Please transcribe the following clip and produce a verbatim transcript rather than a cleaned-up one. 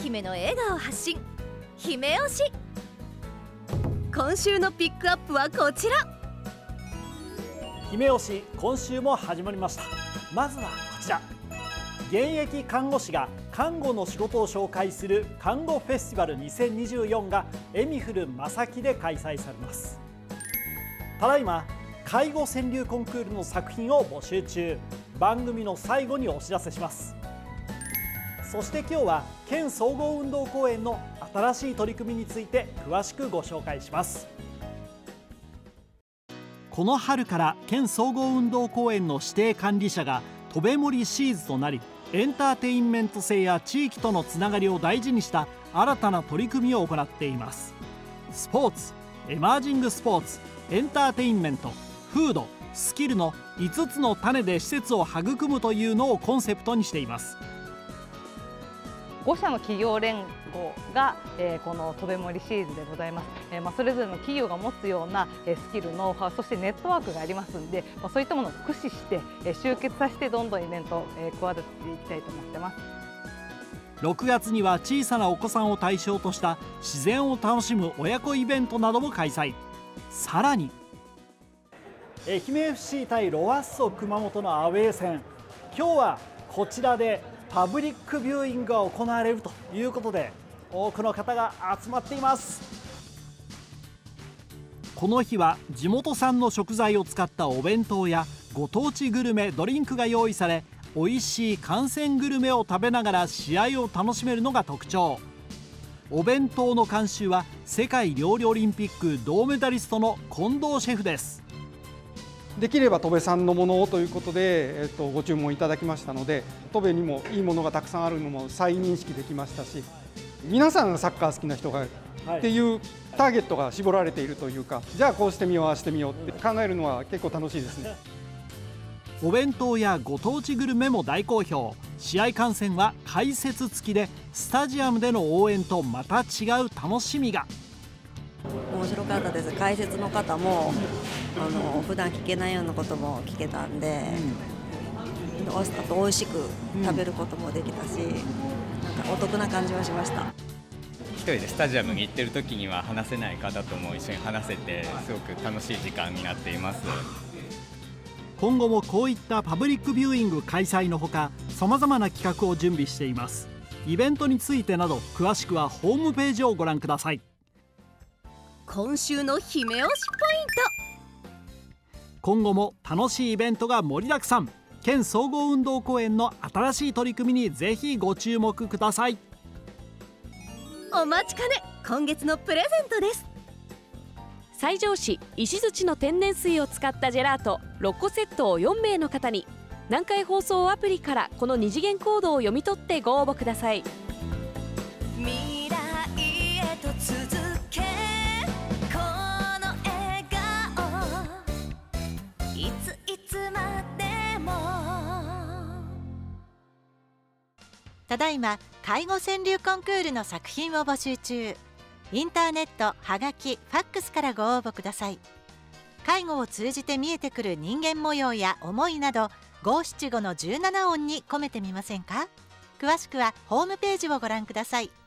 媛の笑顔発信、姫推し。今週のピックアップはこちら。 姫推し、今週も始まりました。まずはこちら、現役看護師が看護の仕事を紹介する看護フェスティバルにせんにじゅうよんがエミフル正木で開催されます。ただいま介護川柳コンクールの作品を募集中。番組の最後にお知らせします。そして今日は県総合運動公園の新しい取り組みについて詳しくご紹介します。この春から県総合運動公園の指定管理者が戸辺森シーズとなり、エンターテインメント性や地域とのつながりを大事にした新たな取り組みを行っています。スポーツ、エマージングスポーツ、エンターテインメント、フード、スキルのいつつの種で施設を育むというのをコンセプトにしています。 ご社の企業連合が、えー、この戸辺森シーズでございます。えーまあ、それぞれの企業が持つような、えー、スキル、ノウハウ、そしてネットワークがありますので、まあ、そういったものを駆使して、えー、集結させてどんどんイベントを、えー、企てていきたいと思ってます。 ろくがつには小さなお子さんを対象とした自然を楽しむ親子イベントなども開催。さらに愛媛 エフシー 対ロアッソ熊本のアウェー戦、今日はこちらでパブリックビューイングが行われるということで、多くの方が集まっています。この日は地元産の食材を使ったお弁当やご当地グルメ、ドリンクが用意され、美味しい観戦グルメを食べながら試合を楽しめるのが特徴。お弁当の監修は世界料理オリンピック銅メダリストの近藤シェフです。 できれば戸辺さんのものをということで、えっと、ご注文いただきましたので、戸辺にもいいものがたくさんあるのも再認識できましたし、皆さんサッカー好きな人が、はい、っていうターゲットが絞られているというか、じゃあこうしてみよう、ああしてみようって考えるのは結構楽しいですね。 お弁当やご当地グルメも大好評。試合観戦は解説付きで、スタジアムでの応援とまた違う楽しみが。 面白かったです。解説の方もあの普段聞けないようなことも聞けたんで、うん、あと美味しく食べることもできたし、うん、なんかお得な感じはしました。 一人でスタジアムに行ってる時には話せない方とも一緒に話せて、すごく楽しい時間になっています。 今後もこういったパブリックビューイング開催のほか、さまざまな企画を準備しています。イベントについてなど詳しくはホームページをご覧ください。 今週の姫推しポイント。 今後も楽しいイベントが盛りだくさん。県総合運動公園の新しい取り組みにぜひご注目ください。 お待ちかね、今月のプレゼントです。 西条市石槌の天然水を使ったジェラートろっこセットをよんめいの方に、南海放送アプリからこの二次元コードを読み取ってご応募ください。 未来へと続け、この笑顔、いついつまでも。 ただいま介護川柳コンクールの作品を募集中。インターネット、はがき、ファックスからご応募ください。介護を通じて見えてくる人間模様や思いなど、五七五のじゅうなな音に込めてみませんか。詳しくはホームページをご覧ください。